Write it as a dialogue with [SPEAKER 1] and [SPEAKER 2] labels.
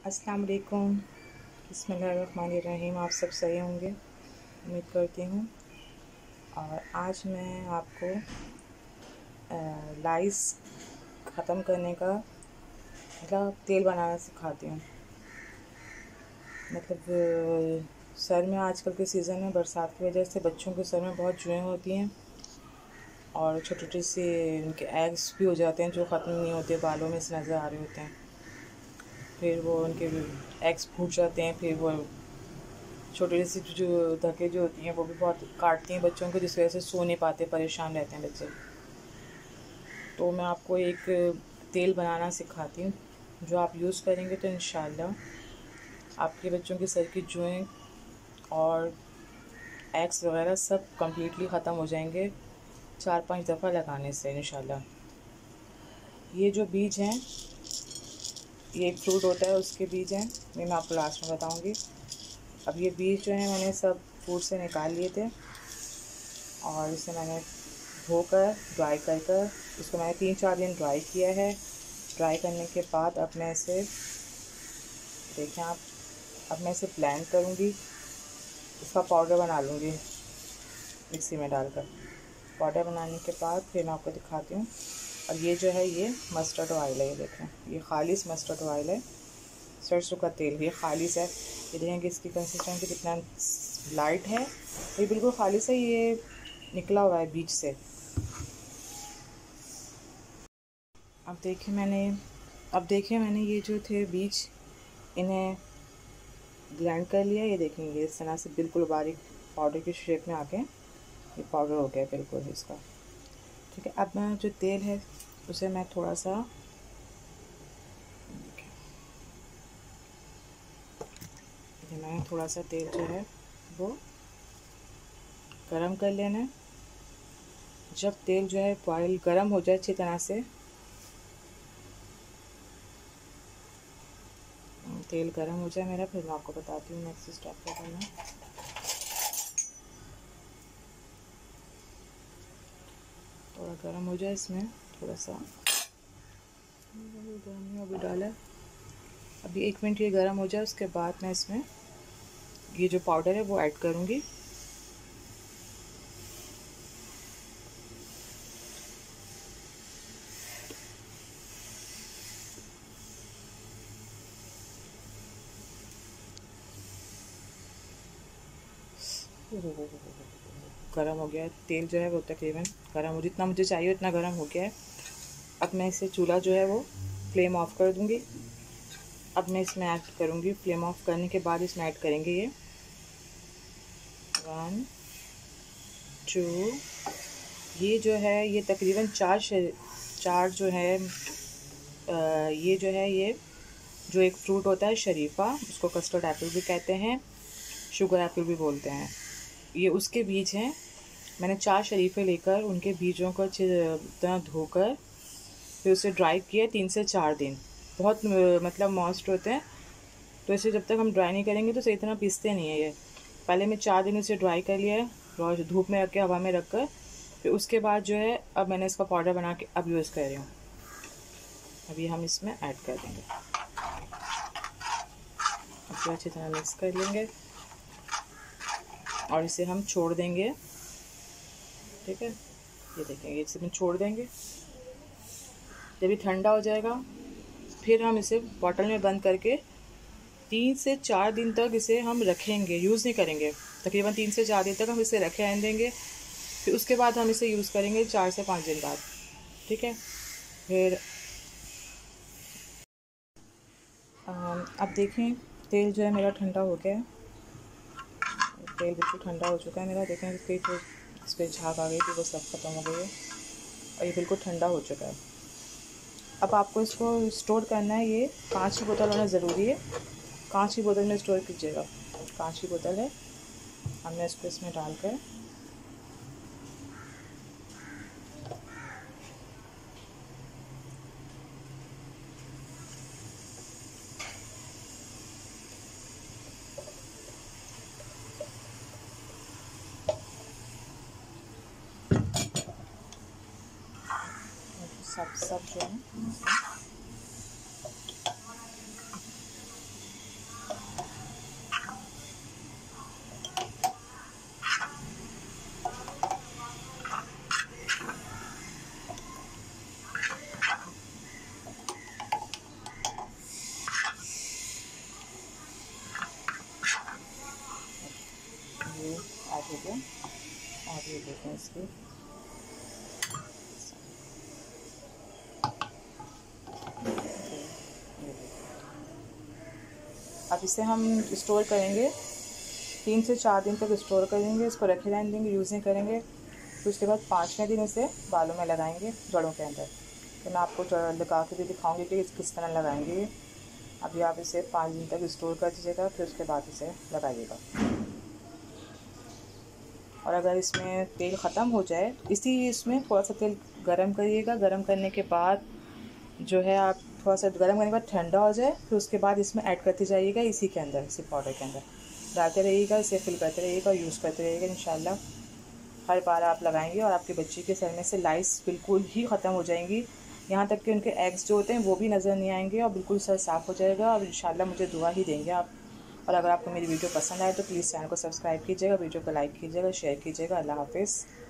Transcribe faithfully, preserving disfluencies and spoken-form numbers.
[SPEAKER 1] अस्सलाम वालेकुम। बिस्मिल्लाहिर्रहमानिर्रहीम। आप सब सही होंगे उम्मीद करती हूँ। और आज मैं आपको लाइस ख़त्म करने का मतलब तेल बनाना सिखाती हूँ। मतलब सर में आजकल के सीज़न में बरसात की वजह से बच्चों के सर में बहुत जुएँ होती हैं और छोटे छोटे से उनके एग्स भी हो जाते हैं जो ख़त्म नहीं होते, बालों में से नज़र आ रहे होते हैं। फिर वो उनके एग्स फूट जाते हैं। फिर वो छोटी सी जो धक्के जो होती हैं वो भी बहुत काटती हैं बच्चों को, जिस वजह से सो नहीं पाते, परेशान रहते हैं बच्चे। तो मैं आपको एक तेल बनाना सिखाती हूँ जो आप यूज़ करेंगे तो इंशाल्लाह आपके बच्चों के सर की जुएँ और एक्स वगैरह सब कम्प्लीटली ख़त्म हो जाएंगे चार पांच दफ़ा लगाने से इंशाल्लाह। ये जो बीज हैं, ये एक फ्रूट होता है, उसके बीज हैं, ये मैं आपको लास्ट में बताऊँगी। अब ये बीज जो है मैंने सब फ्रूट से निकाल लिए थे और इसे मैंने धोकर ड्राई कर कर इसको मैंने तीन चार दिन ड्राई किया है। ड्राई करने के बाद अब मैं इसे देखें आप अब मैं इसे ब्लेंड करूँगी, इसका पाउडर बना लूँगी मिक्सी में डालकर। पाउडर बनाने के बाद फिर मैं आपको दिखाती हूँ। और ये जो है ये मस्टर्ड ऑयल है, ये देखें ये खालिस मस्टर्ड ऑयल है, सरसों का तेल, ये खालिस है। ये देखें कि इसकी कंसिस्टेंसी कितना लाइट है, ये बिल्कुल खालिस है, ये निकला हुआ है बीज से। अब देखें मैंने अब देखें मैंने ये जो थे बीज, इन्हें ब्लेंड कर लिया। ये देखेंगे इस तरह से बिल्कुल बारीक पाउडर की शेप में आके ये पाउडर हो गया बिल्कुल इसका। ठीक है, अब मैं जो तेल है उसे मैं थोड़ा सा ये मैंने थोड़ा सा तेल जो है वो गरम कर लेना है। जब तेल जो है बॉयल गरम हो जाए अच्छी तरह से, तेल गरम हो जाए मेरा, फिर मैं आपको बताती हूँ नेक्स्ट स्टेप क्या करना है। थोड़ा गरम हो जाए, इसमें थोड़ा सा गर्म अभी डाला, अभी एक मिनट ये गरम हो जाए, उसके बाद मैं इसमें ये जो पाउडर है वो ऐड करूँगी। गरम हो गया है तेल जो है वो तकरीबन गरम हो, जितना मुझे चाहिए उतना गरम हो गया है। अब मैं इसे चूल्हा जो है वो फ्लेम ऑफ कर दूँगी। अब मैं इसमें ऐड करूँगी, फ्लेम ऑफ करने के बाद इसमें ऐड करेंगे ये वन टू, ये जो है ये तकरीबन चार चार जो है आ, ये जो है ये जो एक फ्रूट होता है शरीफा, उसको कस्टर्ड एप्पल भी कहते हैं, शुगर एप्पल भी बोलते हैं, ये उसके बीज हैं। मैंने चार शरीफे लेकर उनके बीजों को अच्छी तरह धोकर फिर उसे ड्राई किया तीन से चार दिन। बहुत मतलब मॉइस्ट होते हैं, तो इसे जब तक हम ड्राई नहीं करेंगे तो सही तरह पीसते नहीं है। ये पहले मैं चार दिन इसे ड्राई कर लिया है, धूप में रख के हवा में रख कर, फिर उसके बाद जो है अब मैंने इसका पाउडर बना के अब यूज़ कर रही हूँ। अभी हम इसमें ऐड कर देंगे, अब अच्छी तरह मिक्स कर लेंगे और इसे हम छोड़ देंगे। ठीक है, ये देखेंगे इसे हम छोड़ देंगे। जब ये ठंडा हो जाएगा फिर हम इसे बॉटल में बंद करके तीन से चार दिन तक इसे हम रखेंगे, यूज़ नहीं करेंगे। तकरीबन तीन से चार दिन तक हम इसे रखे रहने देंगे, फिर उसके बाद हम इसे यूज़ करेंगे चार से पाँच दिन बाद। ठीक है, फिर अब देखें तेल जो है मेरा ठंडा हो गया है, तेल बिल्कुल ठंडा हो चुका है मेरा। देखें इसके जो इस पर झाग आ गई थी वो सब ख़त्म हो गई है और ये बिल्कुल ठंडा हो चुका है। अब आपको इसको स्टोर करना है, ये कांच की बोतल होना ज़रूरी है, कांच की बोतल में स्टोर कीजिएगा। कांच की बोतल है, हमने इसको इसमें डालकर सब सब जो है स्टार्ट हो गया। और ये देखें इसकी अब इसे हम स्टोर करेंगे, तीन से चार दिन तक स्टोर करेंगे, इसको रखे रहने देंगे, यूज़ नहीं करेंगे। फिर उसके बाद पाँचवें दिन इसे बालों में लगाएंगे, जड़ों के अंदर। तो मैं आपको लगा के भी दिखाऊंगी कि किस तरह लगाएंगे। अभी आप इसे पाँच दिन तक स्टोर कर दीजिएगा, फिर उसके बाद इसे लगाइएगा। और अगर इसमें तेल ख़त्म हो जाए, इसी इसमें थोड़ा सा तेल गरम करिएगा। गरम करने के बाद जो है आप थोड़ा सा गरम करने के बाद ठंडा हो जाए, फिर उसके बाद इसमें ऐड करते जाइएगा, इसी के अंदर, इसी पाउडर के अंदर डालते रहिएगा, इसे फिल करते रहिएगा और यूज़ करते रहिएगा। इंशाल्लाह हर बार आप लगाएंगे और आपके बच्चे के सर में से लाइस बिल्कुल ही ख़त्म हो जाएंगी। यहाँ तक कि उनके एग्स जो होते हैं वो भी नज़र नहीं आएंगे और बिल्कुल सर साफ़ हो जाएगा। और इंशाल्लाह मुझे दुआ ही देंगे आप। और अगर आपको मेरी वीडियो पसंद आए तो प्लीज़ चैनल को सब्सक्राइब कीजिएगा, वीडियो को लाइक कीजिएगा, शेयर कीजिएगा। अल्लाह हाफ़िज़।